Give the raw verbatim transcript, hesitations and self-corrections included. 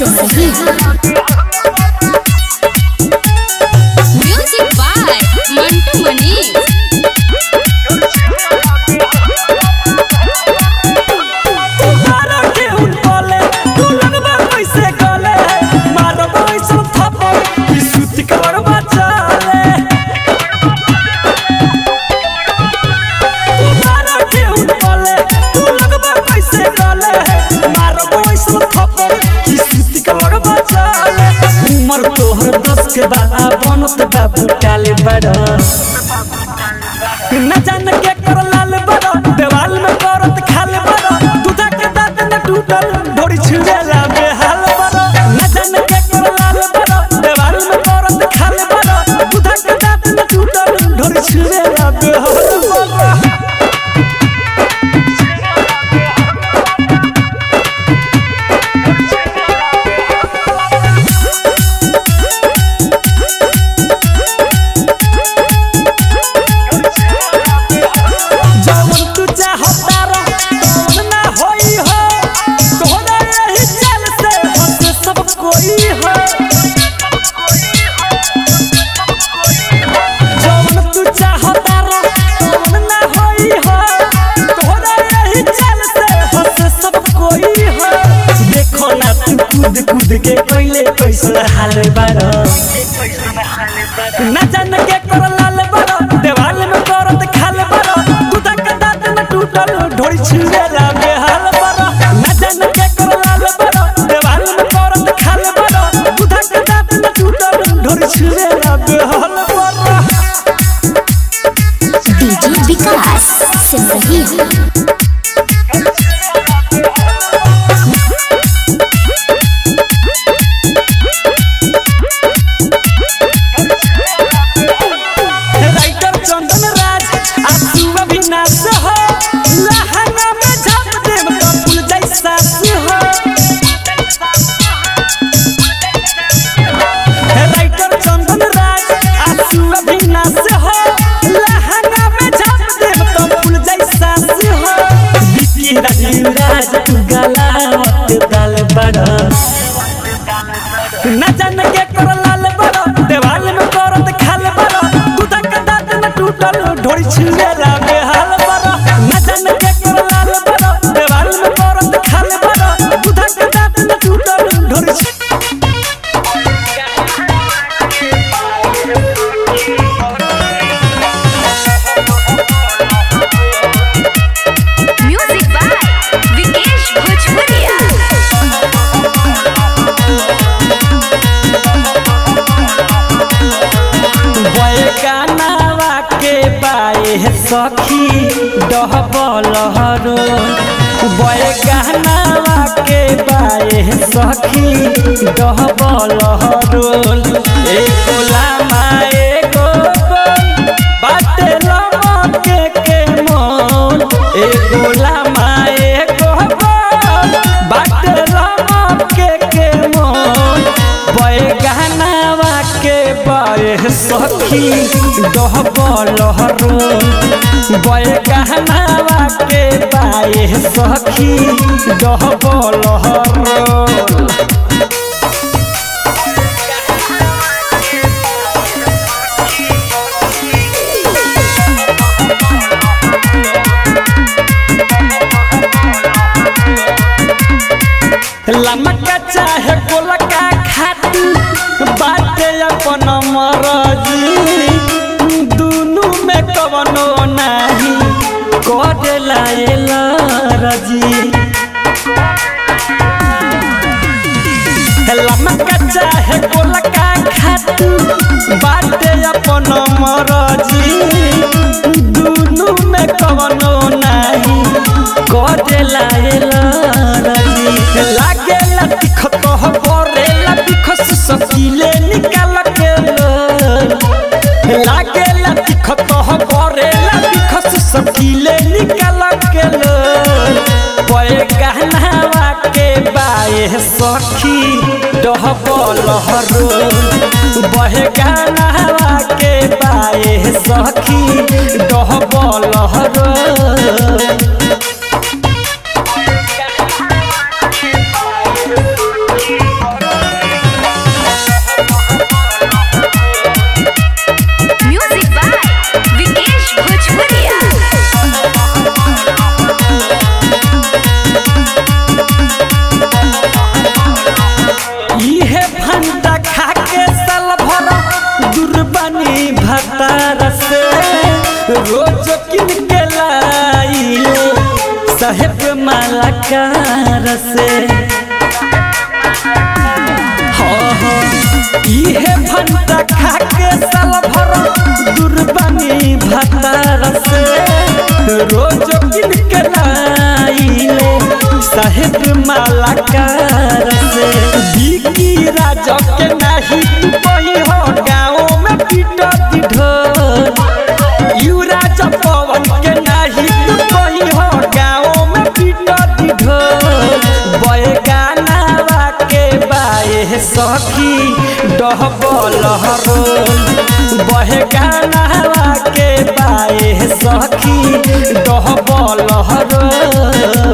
Simrahi music by Mantu Mani. के बाबा बनत बाबू काले बड़ा न जान के कर लाल बड़ा देवाल में करत खाले बड़ा दूधा के दांत न टूटल ढोरी छुएला बेहाल बड़ा न जान के कर लाल बड़ा देवाल में करत खाले बड़ा दूधा के दांत न टूटल ढोरी छुएला बेहाल बड़ा। कूद के पहले कैसे हाल बारो न जान के कर लाल बारो देवाल में करत खाल बारो दूधा के दांत न टूटल ढोरी छुएला बेहाल बारो न जान के कर लाल बारो देवाल में करत खाल बारो दूधा के दांत न टूटल ढोरी छुएला बेहाल बारो। डीजे विकास सिमरही न जान के कर लाल बड़ा देवाल में करत खाल बड़ा दूधा के दांत न टूटल ढोरी छुएला बेहाल बड़ा न जान के कर लाल बड़ा देवाल में करत खाल बड़ा दूधा के दांत न टूटल ढोरी म्यूजिक बाय विकेश भोजपुरिया। गानावा के बाए सखी डहबल हरो बय गानावा के बाए सखी डहबल हरो एको लामा एको बाटे लमके के मोल एको लामा एको बाटे लमके के मोल बय गानावा के बाए सखी डहबल हरो बय गहनावा के बाए सखी डहबल हरो। लमका चाहे गोलका खाती बाटे अपन मरजी दुनू में कवनो नाही करेला एला रजी लमका चाहे गोलका खाती बाटे अपन मरजी दुनू में कवनो नाही करेला एला रजी लागे तिखत बरेला बिखस सकीले निकाल के लागे तिखत बरेला बिखस सकीले निकाल के बय गहनावा के बाए सखी डहबल हरो बह गहनावा के बाए सखी डहबल हरो। भतार से रोज किन के लाइले साहेब मालाकार से इहे भंटा खा के साल भर दुर्बानी भतार से रोज किन के लाइले साहेब मालाकार से बिकी राजा के नाही तू कहीं हो गाँव में पीटती ढोल यू राजा पवन के नाही तू कहीं हो गाँव में पीटती ढोल बये गाना के बाए सखी डहबल रोल बहे गाना के बाए सखी डहबल रोल।